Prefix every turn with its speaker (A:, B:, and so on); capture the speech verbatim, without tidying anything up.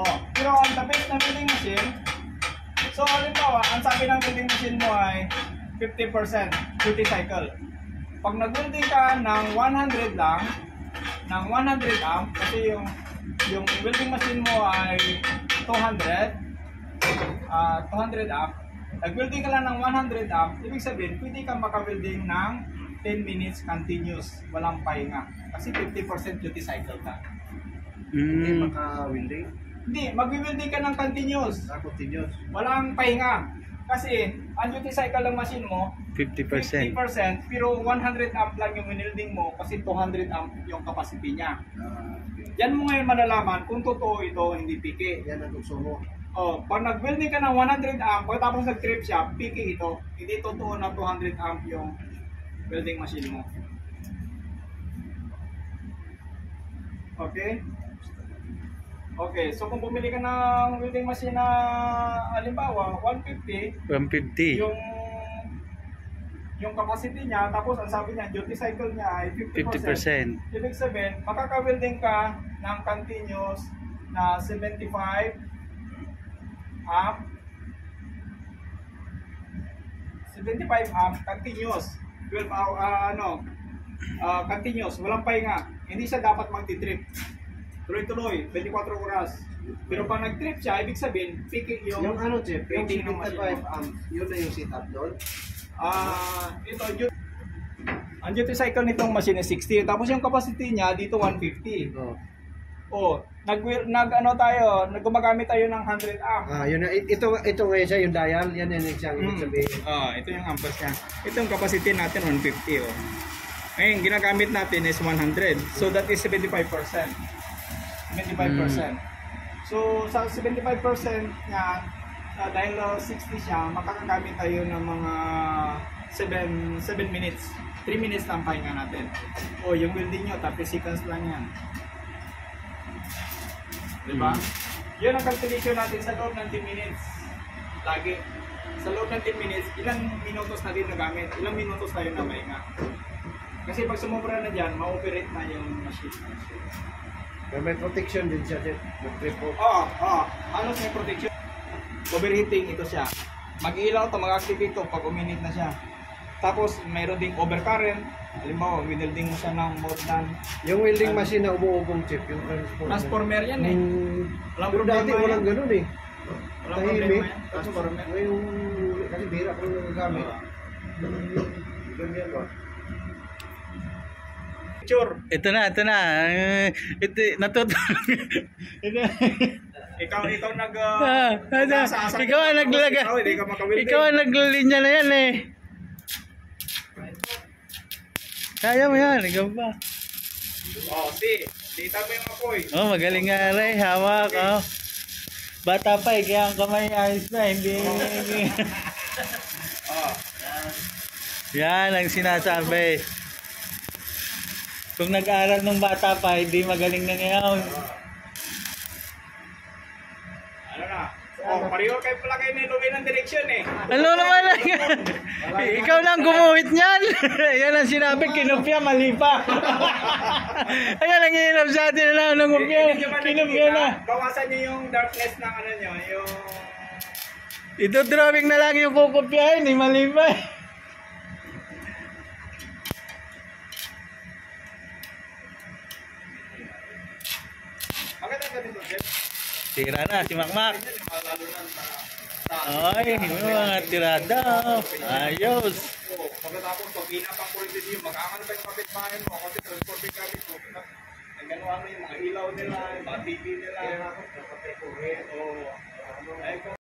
A: Oh, pero ang the best na welding machine, so halimbawa, ang sabi ng welding machine mo ay fifty percent duty cycle. Pag nag-welding ka ng one hundred lang, ng one hundred amp, kasi yung yung welding machine mo ay two hundred, uh, two hundred amp, nag-welding ka lang ng one hundred amp, ibig sabihin, pwede ka maka-welding ng ten minutes continuous, walang pahinga. Kasi fifty percent duty cycle ka.
B: Mm.
C: Hindi maka-welding?
A: Hindi, mag-welding ka ng continuous.
C: Ah, continuous.
A: Walang pahinga. Kasi, ang duty cycle ng machine mo,
B: fifty percent.
A: fifty percent, pero one hundred amp lang yung welding mo kasi two hundred amp yung capacity niya.
C: Ah, okay.
A: Yan mo ngayon malalaman kung totoo ito, hindi piki.
C: Yan ang gusto mo.
A: Oh, pag nag-welding ka ng one hundred amp, pagkatapos nag-trip siya, piki ito. Hindi totoo na two hundred amp yung welding machine mo. Okay? Okay, so kung bumili ka ng welding machine na halimbawa one fifty,
B: one fifty.
A: yung yung capacity niya, tapos ang sabi niya, duty cycle niya ay fifty percent. Ibig sabihin, makaka-welding ka ng continuous na seventy-five amp, seventy-five amp continuous, twelve hour, uh, ano, uh, continuous, walang pahinga. Hindi siya dapat magti-trip. Tuloy-tuloy, twenty-four oras. Pero pag nag-trip siya, ibig sabihin, piki yung...
C: Yung ano, Jeff, yung
A: rating ng
C: seventy-five
A: machine mo.
C: amp, yun na yung setup doon?
A: Ah, ito, duty, ang duty cycle nitong machine is sixty. Tapos yung capacity niya, dito one fifty.
C: Oh.
A: Oh, nag, nag ano tayo, naggumagamit tayo ng one hundred amp.
C: Ah, yun na. Ito, ito ngayon siya, yung dial. Yan yan yung siyang ibig
A: Mm.
C: sabihin.
A: Ah, ito yung amperes niya. Ito yung capacity natin, one fifty. Oh. Ngayon, ginagamit natin is one hundred. So, that is seventy-five percent. seventy-five percent. Mm. So, sa seventy-five percent niya, uh, dahil uh, sixty siya, makakagamit tayo ng mga seven minutes. three minutes lang pahinga natin. O, yung welding nyo, thirty seconds lang yan. Diba? Mm. Yun ang calculation natin sa loob ng ten minutes. Lagi. Sa loob ng ten minutes, ilang minutos natin nagamit? Ilang minutos tayo na pahinga? Kasi pag sumobra na dyan, ma-operate na yung machine.
C: Pero may protection din siya, Jeff. Mag-trip po.
A: Oo, oo. Ano may protection? Overheating ito siya. Mag-ilaw to, mag-activate to pag uminit na siya. Tapos mayroon ding overcurrent. Halimbawa, welding mo siya ng more than...
C: Yung welding machine na umuubong, Jeff, yung transformer.
A: Transformer yan eh.
C: Hmm.
A: Walang
C: Pero
A: problema
C: dati
A: yan.
C: walang ganun eh.
A: Walang
C: Tahimik.
A: problema yan. Transformer.
C: Ngayong, kasi bira ko nung nagamit. Ganyan ba?
A: Picture.
B: Ito na, ito na. Eh, Ito, natutulog. Ito.
A: Ikaw, ikaw nag...
B: Ah, ano,
A: nag-asa-asa-
B: ikaw ang naglaga.
A: Ikaw, hindi ka makawelding.
B: Ikaw ang naglinya na yan eh. Kaya mo yan, ikaw pa.
A: Oh, si. Dita mo yung apoy.
B: Oh, magaling nga rin, hawak. Oh. Bata pa eh, kaya ang kamay ayos na, hindi... hindi.
A: Oh.
B: Yan ang sinasabi. Kung nag-aral nung bata pa, hindi magaling na ngayon.
A: Ano na? Oh, pareho kayo pala kayo niluwi ng direksyon eh.
B: Ano naman lang yan? Ikaw lang gumuhit niyan. Yan ang sinabi, kinupya, mali pa. Ayan ang hirap sa atin na nung upya. Kinupya na.
A: Bawasan niyo yung darkness ng ano nyo, yung...
B: Ito drawing na lang yung kukupyahin, eh, mali pa.
A: Maganda ka dito, Jeff.
B: Tira na, si Makmak.
A: Lalo na sa...
B: Ay, mga tirada. Ayos.
A: Oh, pagkatapos, pag inapang kulit niyo, mag-aman pa yung kapitbahay mo kasi transporting kami po. Nagano ano yung mga ilaw nila, yung mga T V nila. Oh, ay,